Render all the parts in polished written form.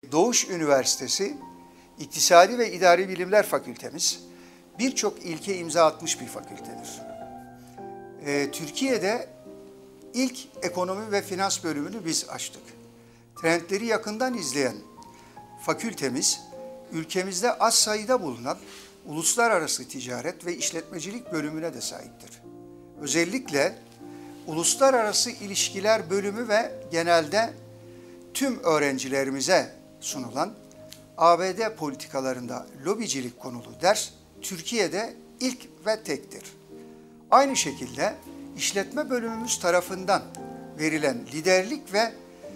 Doğuş Üniversitesi İktisadi ve İdari Bilimler Fakültemiz birçok ilke imza atmış bir fakültedir. Türkiye'de ilk ekonomi ve finans bölümünü biz açtık. Trendleri yakından izleyen fakültemiz, ülkemizde az sayıda bulunan uluslararası ticaret ve işletmecilik bölümüne de sahiptir. Özellikle uluslararası ilişkiler bölümü ve genelde tüm öğrencilerimize sunulan ABD politikalarında lobicilik konulu ders Türkiye'de ilk ve tektir. Aynı şekilde işletme bölümümüz tarafından verilen liderlik ve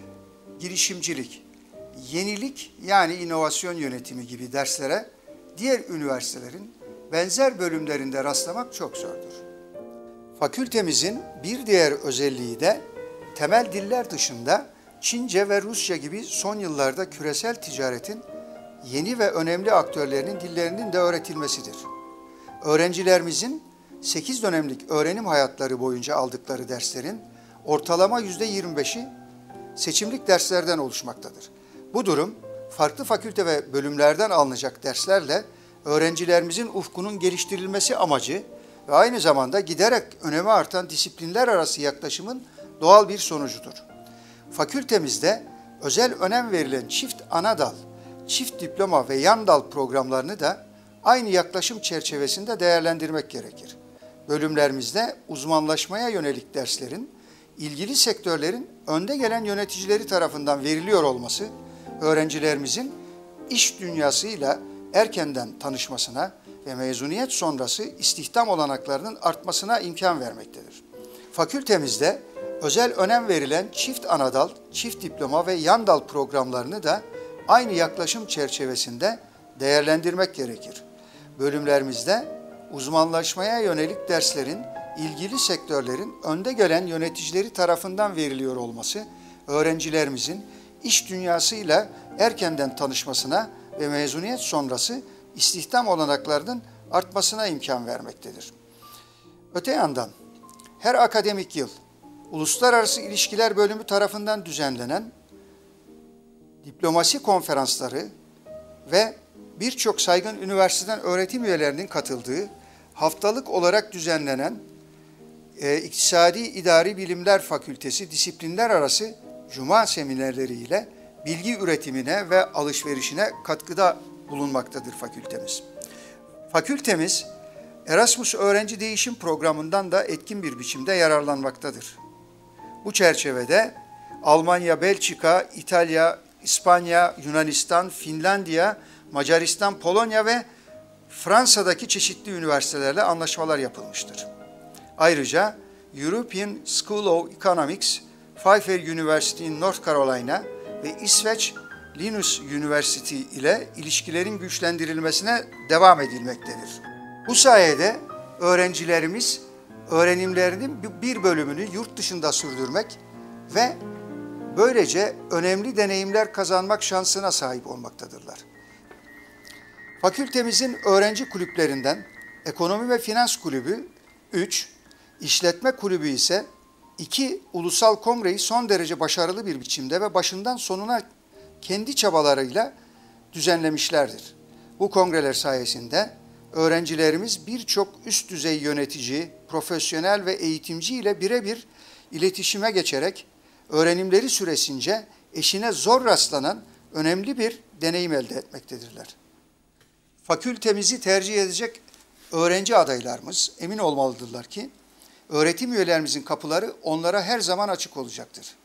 girişimcilik, yenilik yani inovasyon yönetimi gibi derslere diğer üniversitelerin benzer bölümlerinde rastlamak çok zordur. Fakültemizin bir diğer özelliği de temel diller dışında Çince ve Rusça gibi son yıllarda küresel ticaretin yeni ve önemli aktörlerinin dillerinin de öğretilmesidir. Öğrencilerimizin 8 dönemlik öğrenim hayatları boyunca aldıkları derslerin ortalama %25'i seçimlik derslerden oluşmaktadır. Bu durum farklı fakülte ve bölümlerden alınacak derslerle öğrencilerimizin ufkunun geliştirilmesi amacı ve aynı zamanda giderek önemi artan disiplinler arası yaklaşımın doğal bir sonucudur. Fakültemizde özel önem verilen çift ana dal, çift diploma ve yan dal programlarını da aynı yaklaşım çerçevesinde değerlendirmek gerekir. Bölümlerimizde uzmanlaşmaya yönelik derslerin ilgili sektörlerin önde gelen yöneticileri tarafından veriliyor olması, öğrencilerimizin iş dünyasıyla erkenden tanışmasına ve mezuniyet sonrası istihdam olanaklarının artmasına imkan vermektedir. Fakültemizde özel önem verilen çift anadal, çift diploma ve yan dal programlarını da aynı yaklaşım çerçevesinde değerlendirmek gerekir. Bölümlerimizde uzmanlaşmaya yönelik derslerin ilgili sektörlerin önde gelen yöneticileri tarafından veriliyor olması, öğrencilerimizin iş dünyasıyla erkenden tanışmasına ve mezuniyet sonrası istihdam olanaklarının artmasına imkan vermektedir. Öte yandan her akademik yıl Uluslararası İlişkiler Bölümü tarafından düzenlenen diplomasi konferansları ve birçok saygın üniversiteden öğretim üyelerinin katıldığı haftalık olarak düzenlenen İktisadi İdari Bilimler Fakültesi disiplinler arası cuma seminerleriyle bilgi üretimine ve alışverişine katkıda bulunmaktadır fakültemiz. Fakültemiz Erasmus Öğrenci Değişim Programı'ndan da etkin bir biçimde yararlanmaktadır. Bu çerçevede Almanya, Belçika, İtalya, İspanya, Yunanistan, Finlandiya, Macaristan, Polonya ve Fransa'daki çeşitli üniversitelerle anlaşmalar yapılmıştır. Ayrıca European School of Economics, Pfeiffer University in North Carolina ve İsveç Linus University ile ilişkilerin güçlendirilmesine devam edilmektedir. Bu sayede öğrencilerimiz öğrenimlerinin bir bölümünü yurt dışında sürdürmek ve böylece önemli deneyimler kazanmak şansına sahip olmaktadırlar. Fakültemizin öğrenci kulüplerinden Ekonomi ve Finans Kulübü 3, İşletme Kulübü ise 2 ulusal kongreyi son derece başarılı bir biçimde ve başından sonuna kendi çabalarıyla düzenlemişlerdir. Bu kongreler sayesinde öğrencilerimiz birçok üst düzey yönetici, profesyonel ve eğitimci ile birebir iletişime geçerek öğrenimleri süresince eşine zor rastlanan önemli bir deneyim elde etmektedirler. Fakültemizi tercih edecek öğrenci adaylarımız emin olmalıdırlar ki öğretim üyelerimizin kapıları onlara her zaman açık olacaktır.